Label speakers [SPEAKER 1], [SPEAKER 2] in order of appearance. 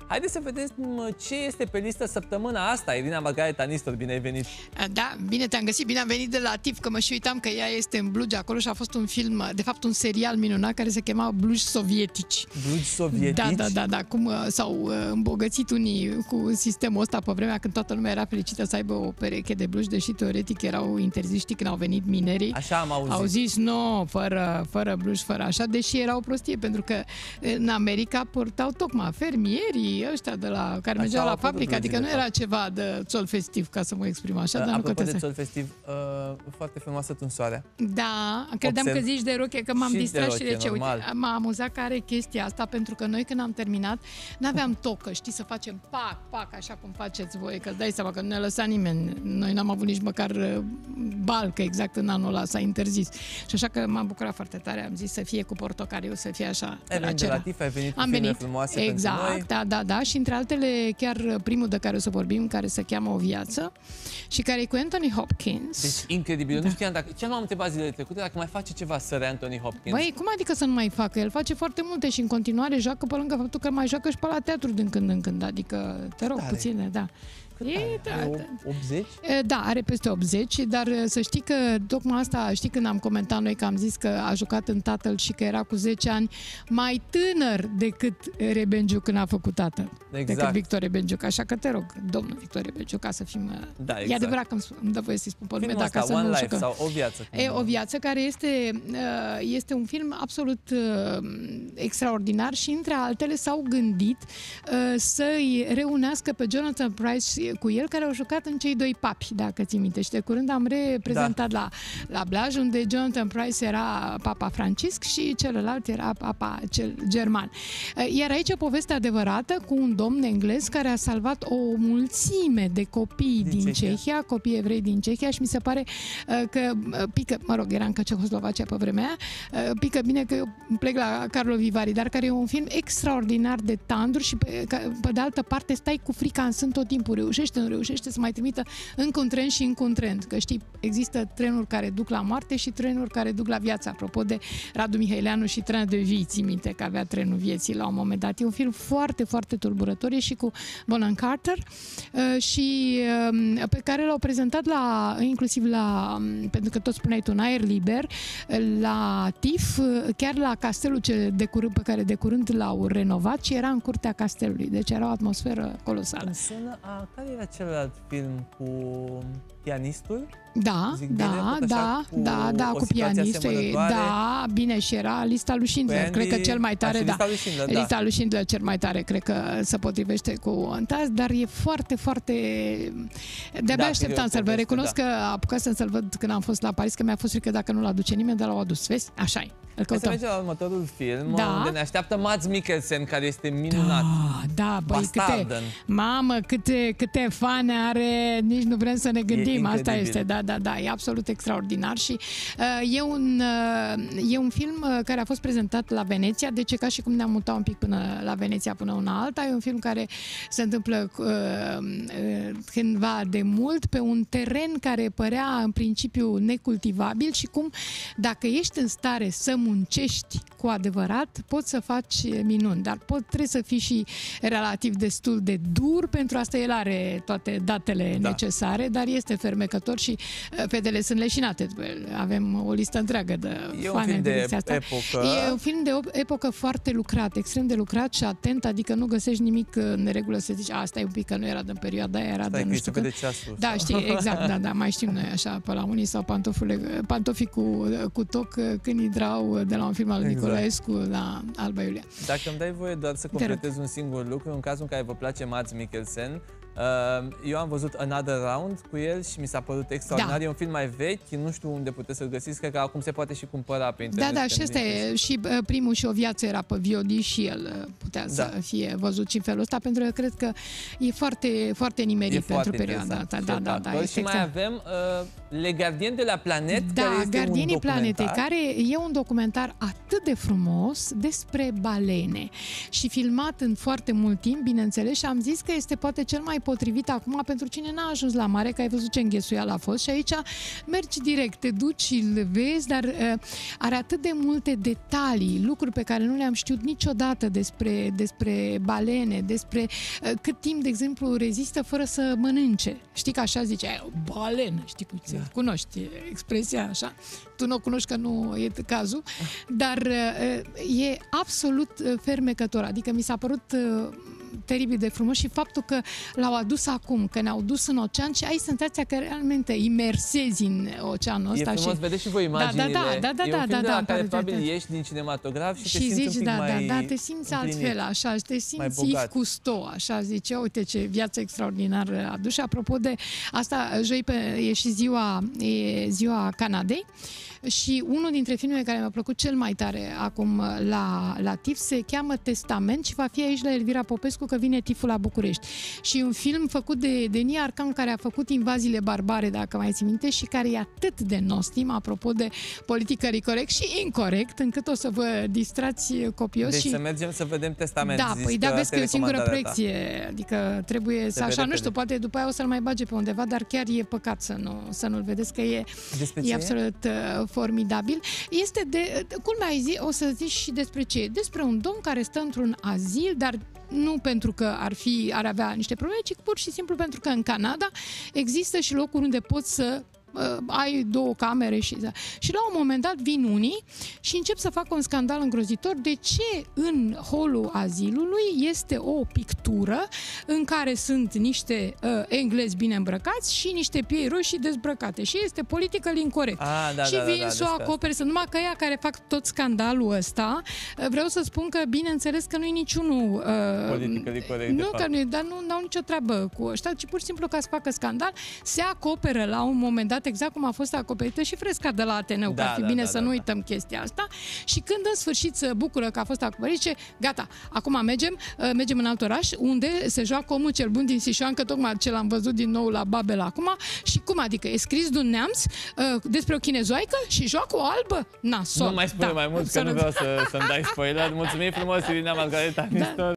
[SPEAKER 1] Haideți să vedem ce este pe listă săptămâna asta. Irina Margareta Nistor, bine ai venit!
[SPEAKER 2] Da, bine te-am găsit, bine am venit de la TIF, că mă și uitam că ea este în blugi acolo și a fost un film, de fapt un serial minunat care se chema Blugi sovietici.
[SPEAKER 1] Blugi sovietici?
[SPEAKER 2] Da, cum s-au îmbogățit unii cu sistemul ăsta pe vremea când toată lumea era fericită să aibă o pereche de blugi, deși teoretic erau interziști când au venit minerii.
[SPEAKER 1] Așa am auzit.
[SPEAKER 2] Au zis, fără blugi, fără așa, deși era o prostie, pentru că în America purtau tocmai fermierii ăștia de la care mergeau la fabrică, adică nu era ceva de țol festiv, ca să mă exprim așa, dar nu
[SPEAKER 1] apropo de
[SPEAKER 2] contează.
[SPEAKER 1] țol festiv, foarte frumoasă tunsoarea.
[SPEAKER 2] Da, credeam că zici de rochie, că m-am distrat și de ce.
[SPEAKER 1] Uite,
[SPEAKER 2] m-a amuzat că are chestia asta, pentru că noi când am terminat, n-aveam tocă, știi, să facem pac, așa cum faceți voi, că îți dai seama că nu ne lăsa nimeni. Noi n-am avut nici măcar balcă, exact în anul ăla s-a interzis. Și așa că m-am bucurat foarte tare, am zis să fie cu portocaliu, să fie așa.
[SPEAKER 1] Ai venit de la TIF, ai venit cu filme frumoase
[SPEAKER 2] exact,
[SPEAKER 1] pentru noi.
[SPEAKER 2] Da, și între altele chiar primul de care o să vorbim, care se cheamă O viață și care e cu Anthony Hopkins.
[SPEAKER 1] Deci incredibil, nu știam dacă, ce m-am întrebat zilele trecute, dacă mai face ceva Sir Anthony Hopkins.
[SPEAKER 2] Băi, cum adică să nu mai facă? El face foarte multe și în continuare joacă, pe lângă faptul că mai joacă și pe la teatru din când în când, adică te rog puține, da.
[SPEAKER 1] Are 80?
[SPEAKER 2] Da, are peste 80, dar să știi că tocmai asta, știi când am comentat noi că am zis că a jucat în Tatăl și că era cu 10 ani mai tânăr decât Rebengiu când a făcut Tatăl, decât Victor Rebengiu, așa că te rog, domnul Victor Rebengiu, ca să fim...
[SPEAKER 1] Da, exact.
[SPEAKER 2] E adevărat că îmi dă voie să-i spun pe lume, dacă să
[SPEAKER 1] One
[SPEAKER 2] nu
[SPEAKER 1] Life sau O viață.
[SPEAKER 2] O viață, care este un film absolut extraordinar și între altele s-au gândit să-i reunească pe Jonathan Pryce cu el, care au jucat în Cei doi papi, dacă ții minte. Și de curând am reprezentat la Blaj, unde Jonathan Pryce era Papa Francisc și celălalt era Papa cel german. Iar aici o poveste adevărată cu un domn englez care a salvat o mulțime de copii din Cehia, copii evrei din Cehia, și mi se pare că pică, mă rog, era în Cehoslovacia pe vremea aia, pică bine că eu plec la Carlo Vivari, dar care e un film extraordinar de tandru și pe de altă parte stai cu frica în sân tot timpul, nu reușește să mai trimită încă un tren și încă un tren. Că știi, există trenuri care duc la moarte și trenuri care duc la viață. Apropo de Radu Mihaeleanu și Train de Vie, ții minte că avea trenul vieții la un moment dat. E un film foarte, foarte tulburător, e și cu Bonham Carter și pe care l-au prezentat inclusiv pentru că tot spuneai tu, în aer liber, la TIF, chiar la castelul pe care de curând l-au renovat și era în curtea castelului. Deci era o atmosferă colosală.
[SPEAKER 1] Care era celălalt film cu pianistul?
[SPEAKER 2] Da, cu pianistul. Da, bine, și era Lista lui Schindler. Cred că cel mai tare, Lista lui Schindler cel mai tare, cred că se potrivește cu Antaz, dar e foarte, foarte... De-abia așteptam să-l văd. Recunosc că apucasem să-l văd când am fost la Paris, că mi-a fost frică dacă nu-l aduce nimeni, dar l-au adus. Vezi? Așa-i.
[SPEAKER 1] Să mergem la următorul film, unde ne așteaptă Mads Mikkelsen, care este minunat.
[SPEAKER 2] Da, băi, câte fane are, nici nu vrem să ne gândim. Asta este, da, e absolut extraordinar și e un film care a fost prezentat la Veneția, deci e ca și cum ne-am mutat un pic până la Veneția, până una alta. E un film care se întâmplă cândva de mult pe un teren care părea în principiu necultivabil și cum, dacă ești în stare să muncești cu adevărat, poți să faci minuni, dar trebuie să fii și relativ destul de dur. Pentru asta el are toate datele necesare, dar este fermecător și fetele sunt leșinate. Avem o listă întreagă de fane de asta. E un film de epocă foarte lucrat, extrem de lucrat și atent, adică nu găsești nimic în neregulă să zici, asta e un pic că nu era din perioada aia, era de nu știu când. Da, știi, exact, da, mai știm noi așa pe la unii, sau pantofii cu toc când intrau de la un film al lui Nicolaescu la Alba Iulia.
[SPEAKER 1] Dacă îmi dai voie doar să completez un singur lucru, în cazul în care vă place Mads Mikkelsen, eu am văzut Another Round cu el și mi s-a părut extraordinar. E un film mai vechi, nu știu unde puteți să-l găsiți, cred că acum se poate și cumpăra pe internet.
[SPEAKER 2] Da, și ăsta e, și primul și O viață era pe VOD și el putea să fie văzut și în felul ăsta, pentru că cred că e foarte, foarte nimerit pentru perioada asta. Da.
[SPEAKER 1] Și mai avem Le Gardieni de la Planète,
[SPEAKER 2] Da, Gardienii Planetei, care e un documentar atât de frumos despre balene și filmat în foarte mult timp, bineînțeles, și am zis că este poate cel mai potrivit acum pentru cine n-a ajuns la mare, că ai văzut ce înghesuială a fost și aici mergi direct, te duci, îl vezi, dar are atât de multe detalii, lucruri pe care nu le-am știut niciodată despre balene, despre cât timp, de exemplu, rezistă fără să mănânce. Știi că așa zice, o balenă, știi cum cunoști expresia așa, tu nu o cunoști că nu e cazul, dar e absolut fermecător, adică mi s-a părut teribil de frumos și faptul că l-au adus acum, că ne-au dus în ocean și ai senzația că realmente imersezi în oceanul ăsta.
[SPEAKER 1] E frumos, vedeți și voi imaginile. E un film de la care probabil ieși din cinematograf și te simți un pic mai
[SPEAKER 2] te simți altfel, așa, te simți Yves Cousteau, așa, zice, uite ce viață extraordinară a dus. Și apropo de asta, joi e și ziua Canadei. Și unul dintre filmele care mi-a plăcut cel mai tare acum la TIFF se cheamă Testament și va fi aici la Elvira Popescu, că vine TIFF-ul la București. Și un film făcut de Denis Arcand, care a făcut Invaziile barbare, dacă mai ții minte, și care e atât de nostim, apropo de politically corect și incorrect, încât o să vă distrați copios.
[SPEAKER 1] Deci să mergem să vedem Testament.
[SPEAKER 2] Da, păi da, vezi că e o singură proiecție, adică trebuie să, așa, nu știu, poate după aia o să-l mai bage pe undeva, dar chiar e păcat să nu-l vedeți, că e absolut formidabil. Este culmea, o să zici și despre ce e. Despre un domn care stă într-un azil, dar nu pentru că ar avea niște probleme, ci pur și simplu pentru că în Canada există și locuri unde poți să ai 2 camere și la un moment dat vin unii și încep să facă un scandal îngrozitor de ce în holul azilului este o pictură în care sunt niște englezi bine îmbrăcați și niște piei roșii dezbrăcate și este politically incorrect. Și vin să o acopere, numai că ea care fac tot scandalul ăsta, vreau să spun că bineînțeles că nu e niciunul
[SPEAKER 1] politically corect,
[SPEAKER 2] nu, că nu, dar nu au nicio treabă cu ăștia, ci pur și simplu ca să facă scandal, se acoperă la un moment dat, exact cum a fost acoperită și fresca de la Ateneu, că ar fi bine să nu uităm chestia asta. Și când în sfârșit se bucură că a fost acoperit, zice, gata, acum mergem în alt oraș, unde se joacă Omul cel bun din Sișoan, că tocmai ce l-am văzut din nou la Babel acum. Și cum adică? E scris de un neamț despre o chinezoaică și joacă o albă? Nasol.
[SPEAKER 1] Nu mai spune mai mult, că nu vreau să-mi dai spoiler. Mulțumim frumos, Irina Margareta Nistor.